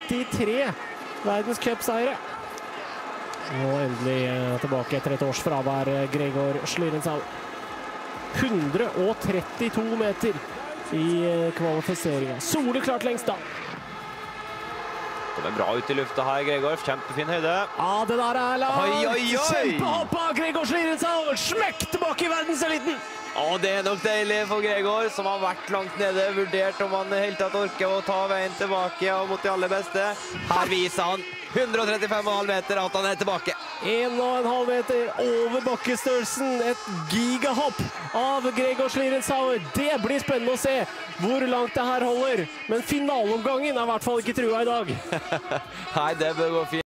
33 verdenscupseiere. Og endelig tilbake etter et års fravær, Gregor Schlierenzau. 132 meter i kvalifiseringen. Soleklart lengst da. Kommer bra ut i lufta her, Gregor. Kjempefin høyde. Ja, det der er langt. Oi, oi, oi! Kjempehopp av Gregor Schlierenzau. Smekk tilbake i verdenseliten. Det er nok deilig for Gregor, som har vært langt nede. Vurdert om han helt tatt orker å ta veien tilbake og mot de aller beste. Her viser han 135,5 meter at han er tilbake. 1,5 meter over bakkestørrelsen. Et gigahopp av Gregor Schlierenzau. Det blir spennende å se hvor langt det her holder. Men finaleomgangen er i hvert fall ikke trua i dag. Nei, det bør gå fint.